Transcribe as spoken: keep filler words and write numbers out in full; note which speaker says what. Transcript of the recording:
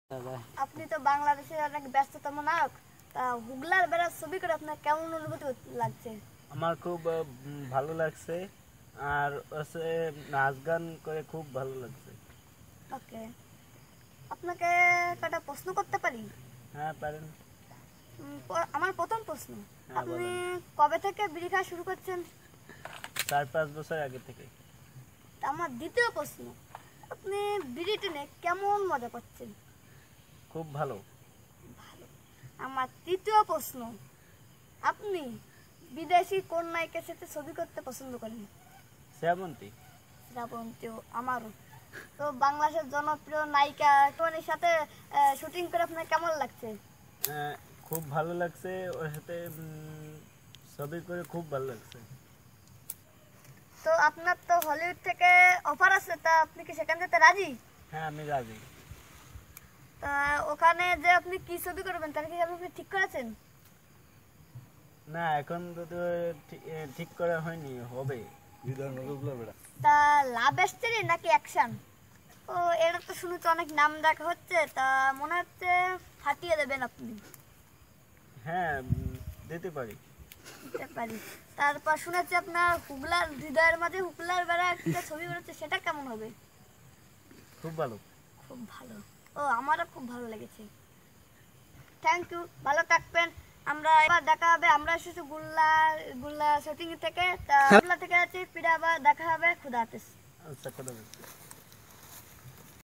Speaker 1: আপনি তো বাংলাদেশের অনেক ব্যস্ততম নায়ক, তা হুগলার বেড়ার ছবি করে আপনার কেমন অনুভূতি লাগছে?
Speaker 2: আমার খুব উম, ভালো লাগছে আর হচ্ছে নাচ গান করে খুব ভালো লাগছে।
Speaker 1: ওকে, আপনাকে কটা প্রশ্ন করতে পারি?
Speaker 2: হ্যাঁ পারেন।
Speaker 1: উম, প- আমার প্রথম প্রশ্ন,
Speaker 2: হ্যাঁ,
Speaker 1: আপনি
Speaker 2: বলেন।
Speaker 1: কবে থেকে বিড়ি খাওয়া শুরু করছেন?
Speaker 2: চার পাঁচ বছর আগে থেকে।
Speaker 1: তা আমার দ্বিতীয় প্রশ্ন, আপনি বিড়ি টেনে কেমন মজা পাচ্ছেন?
Speaker 2: খুব ভালো।
Speaker 1: ভালো। আমার তৃতীয় প্রশ্ন, আপনি বিদেশি কোন নায়িকার সাথে ছবি করতে পছন্দ করেন?
Speaker 2: শ্রাবন্তী।
Speaker 1: শ্রাবন্তীও আমারও। তো বাংলাদেশের জনপ্রিয় নায়িকা কোনের সাথে শুটিং করে আপনার কেমন লাগছে?
Speaker 2: আহ, খুব ভালো লাগছে, ওর সাথে উম, ছবি করে খুব ভালো লাগছে।
Speaker 1: তো আপনার তো হলিউড থেকে অফার আছে, তা আপনি কি সেখান যেতে রাজি?
Speaker 2: হ্যাঁ আমি রাজি।
Speaker 1: তা ওখানে যে আপনি কি ছবি করবেন তার কি আপনি ঠিক করেছেন?
Speaker 2: না এখন তো তো ঠিক এ, ঠিক করা হয়নি, হবে।
Speaker 1: তা লাভ স্টোরি নাকি অ্যাকশন? ও, এটা তো শুনেছি অনেক নাম দেখা হচ্ছে, তা মনে হচ্ছে ফাটিয়ে দেবেন আপনি।
Speaker 2: হ্যাঁ উম, দিতে পারি।
Speaker 1: দিতে পারি। তারপর শুনেছি আপনার হুগলার হৃদয়ের মাঝে হুগলার বেড়া একটা ছবি বেরোচ্ছে, সেটা কেমন হবে?
Speaker 2: খুব ভালো।
Speaker 1: খুব ভালো। ও, আমারও খুব ভালো লেগেছে। থ্যাংক ইউ, ভালো থাকবেন। আমরা এবার দেখা হবে, আমরা এসেছি গুল্লা গুল্লা শুটিং থেকে, তা গুল্লা থেকে আছি, ফিরে আবার দেখা হবে। খুদা হাফেজ।
Speaker 2: আচ্ছা কথা বলছি।